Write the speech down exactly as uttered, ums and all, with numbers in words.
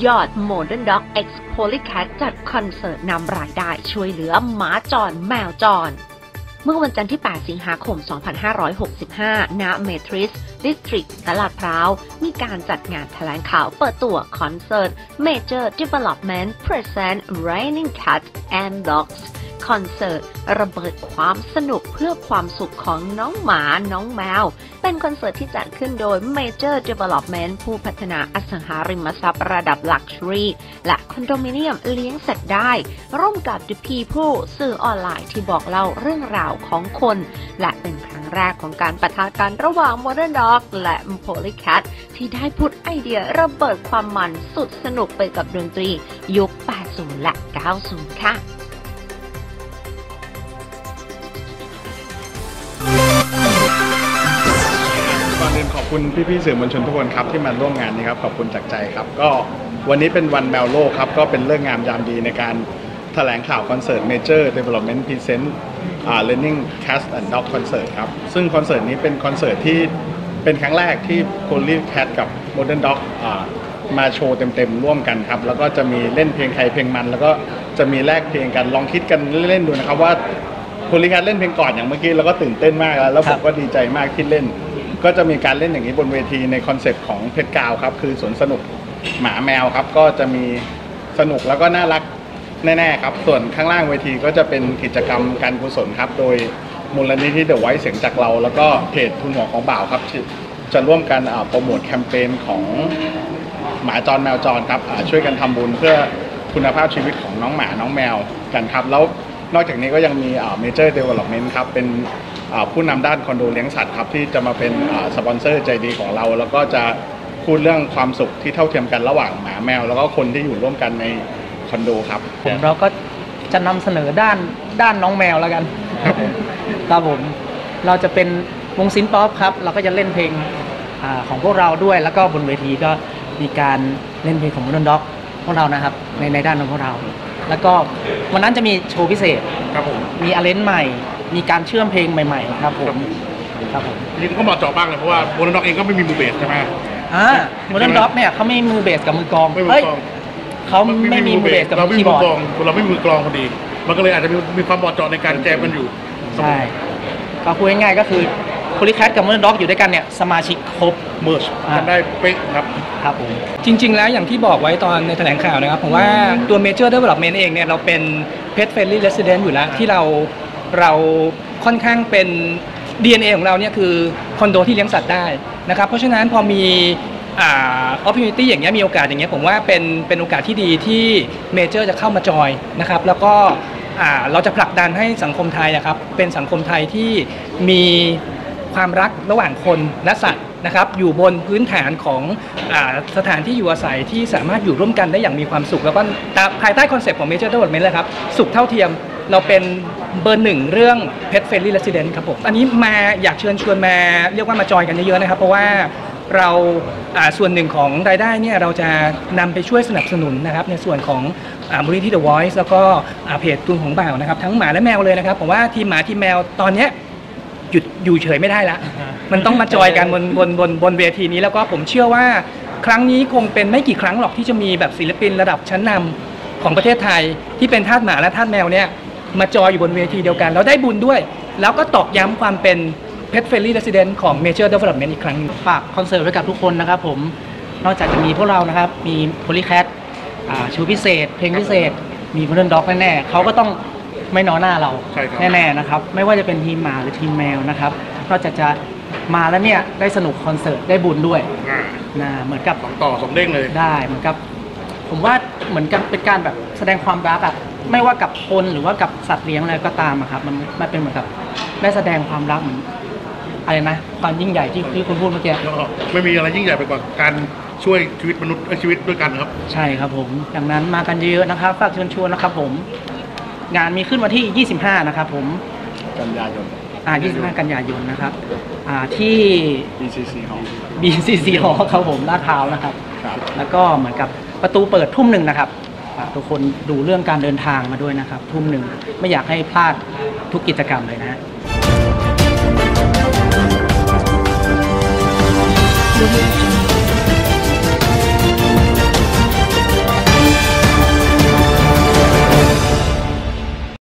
ยอด Modern Dog X Polycat จัดคอนเสิร์ตนำรายได้ช่วยเหลือหมาจรแมวจรเมื่อวันจันทร์ที่ แปด สิงหาคม สองพันห้าร้อยหกสิบห้า ณ เมทริส ดิสทริกต์ ตลาดพร้าว มีการจัดงานแถลงข่าวเปิดตัวคอนเสิร์ต Major Development Present Raining Cats and Dogs คอนเสิร์ตระเบิดความสนุกเพื่อความสุขของน้องหมาน้องแมวเป็นคอนเสิร์ตที่จัดขึ้นโดย Major Development ผู้พัฒนาอสังหาริมทรัพย์ระดับ Luxury และคอนโดมิเนียมเลี้ยงสัตว์ได้ร่วมกับ The People สื่อออนไลน์ที่บอกเล่าเรื่องราวของคนและเป็นครั้งแรกของการปะทะกันระหว่าง Modern Dog และ Polycat ที่ได้พูดไอเดียระเบิดความมันสุดสนุกไปกับดนตรียุค แปดสิบ และ เก้าสิบ ค่ะก่อนอื่นขอบคุณพี่ๆสื่อมวลชนทุกคนครับที่มาร่วมงานนี้ครับขอบคุณจากใจครับก็วันนี้เป็นวันแมวโลกครับก็เป็นเรื่องงามยามดีในการแถลงข่าวคอนเสิร์ต Major Development Present Learning Cats and Dog Concert ครับซึ่งคอนเสิร์ตนี้เป็นคอนเสิร์ตที่เป็นครั้งแรกที่ Polycat กับ Modern Dog มาโชว์เต็มๆร่วมกันครับแล้วก็จะมีเล่นเพลงใครเพลงมันแล้วก็จะมีแลกเพลงกันลองคิดกันเล่นๆดูนะครับว่าPolycat เล่นเพลงก่อนอย่างเมื่อกี้แล้วก็ตื่นเต้นมากแล้วผมก็ดีใจมากที่เล่นก็จะมีการเล่นอย่างนี้บนเวทีในคอนเซ็ปต์ของเพชรกาวครับคือสวนสนุกหมาแมวครับก็จะมีสนุกแล้วก็น่ารักแน่ๆครับส่วนข้างล่างเวทีก็จะเป็นกิจกรรมการกุศลครับโดยมูลนิธิเดอะไวท์เสียงจากเราแล้วก็เพจทุนหัวของบ่าวครับจะร่วมกันโปรโมทแคมเปญของหมาจรแมวจรครับช่วยกันทำบุญเพื่อคุณภาพชีวิตของน้องหมาน้องแมวกันครับแล้วนอกจากนี้ก็ยังมี Major Development ครับเป็นผู้นำด้านคอนโดเลี้ยงสัตว์ครับที่จะมาเป็นสปอนเซอร์ใจดีของเราแล้วก็จะพูดเรื่องความสุขที่เท่าเทียมกันระหว่างหมาแมวแล้วก็คนที่อยู่ร่วมกันในคอนโดครับผมเราก็จะนำเสนอด้านด้านน้องแมวแล้วกันครับผมเราจะเป็นวงซินป๊อปครับเราก็จะเล่นเพลงของพวกเราด้วยแล้วก็บนเวทีก็มีการเล่นเพลงของ Modern Dog พวกเรานะครับในในด้านของพวกเราแล้วก็วันนั้นจะมีโชว์พิเศษครับผมมีอาเลนใหม่มีการเชื่อมเพลงใหม่ๆครับผมครับผมนี่ก็เหมาะเจาะบ้างเลยเพราะว่าโมเดิร์นด็อกเองก็ไม่มีมือเบสใช่ไหมอ่าโมเดิร์นด็อกเนี่ยเขาไม่มีมือเบสกับมือกลองเฮ้ยเขาไม่มีมือเบสกับมือคีย์บอร์ดเราไม่มีมือกลองพอดีมันก็เลยอาจจะมีมีความเหมาะเจาะในการแจมกันอยู่ใช่ก็พูดง่ายๆก็คือPolycat กับ Modern Dog อยู่ด้วยกันเนี่ยสมาชิกครบเมิร์ชกันได้เป๊ะครับครับผมจริงๆแล้วอย่างที่บอกไว้ตอนในแถลงข่าวนะครับผมว่าตัว Major Development เองเนี่ยเราเป็น Pet Friendly Resident อยู่แล้วที่เราเราค่อนข้างเป็น ดี เอ็น เอ ของเราเนี่ยคือคอนโดที่เลี้ยงสัตว์ได้นะครับเพราะฉะนั้นพอมีอ่า opportunity อย่างเงี้ยมีโอกาสอย่างเงี้ยผมว่าเป็นเป็นโอกาสที่ดีที่ Major จะเข้ามาจอยนะครับแล้วก็อ่าเราจะผลักดันให้สังคมไทยนะครับเป็นสังคมไทยที่มีความรักระหว่างคนและสัตว์นะครับอยู่บนพื้นฐานของอ่าสถานที่อยู่อาศัยที่สามารถอยู่ร่วมกันได้อย่างมีความสุขแล้วก็ภายใต้คอนเซ็ปต์ของ Major Development เลยครับสุขเท่าเทียมเราเป็นเบอร์หนึ่งเรื่อง Pet Friendly Resident ครับผมอันนี้มาอยากเชิญชวนมาเรียกว่ามาจอยกันเยอะๆนะครับเพราะว่าเราส่วนหนึ่งของรายได้เนี่ยเราจะนำไปช่วยสนับสนุนนะครับในส่วนของมูลนิธิ The Voice แล้วก็เพจทุนของบ่าวนะครับทั้งหมาและแมวเลยนะครับผมว่าทีมหมาทีมแมวตอนนี้หยุดอยู่เฉยไม่ได้ละมันต้องมาจอยกันบนบนบนบนเวทีนี้แล้วก็ผมเชื่อว่าครั้งนี้คงเป็นไม่กี่ครั้งหรอกที่จะมีแบบศิลปินระดับชั้นนำของประเทศไทยที่เป็นทาสหมาและทาสแมวเนี่ยมาจอยอยู่บนเวทีเดียวกันแล้วได้บุญด้วยแล้วก็ตอกย้ำความเป็น Pet Friendly Resident ของ Major Development อีกครั้งฝากคอนเสิร์ตไว้กับทุกคนนะครับผมนอกจากจะมีพวกเรานะครับมี Polycat โชว์พิเศษเพลงพิเศษมี Modern Dog แน่ๆเขาก็ต้องไม่น้อยหน้าเราแน่ๆนะครับไม่ว่าจะเป็นทีมหมาหรือทีมแมวนะครับนอกจากจะมาแล้วเนี่ยได้สนุกคอนเสิร์ตได้บุญด้วยนะเหมือนกับสองต่อสองเด้งเลยได้เหมือนกับผมว่าเหมือนกับเป็นการแบบแสดงความรักอะไม่ว่ากับคนหรือว่ากับสัตว์เลี้ยงอะไรก็ตามอะครับมันมันเป็นเหมือนกับได้แสดงความรักเหมือนอะไรนะความยิ่งใหญ่ที่ที่คุณพูดเมื่อกี้ไม่มีอะไรยิ่งใหญ่ไปกว่าการช่วยชีวิตมนุษย์ชีวิตด้วยกันครับใช่ครับผมดังนั้นมากันเยอะๆนะครับฝากเชิญชวนนะครับผมงานมีขึ้นวันที่ยี่สิบห้านะครับผมกันยายนอ่ายี่สิบห้ากันยายนนะครับอ่าที่บี ซี ซี Hall บี ซี ซี Hall ครับผมลาดพร้าวนะครับแล้วก็เหมือนกับประตูเปิดทุ่มหนึ่งนะครับทุกคนดูเรื่องการเดินทางมาด้วยนะครับทุ่มหนึ่งไม่อยากให้พลาดทุกกิจกรรมเลยนะฮะ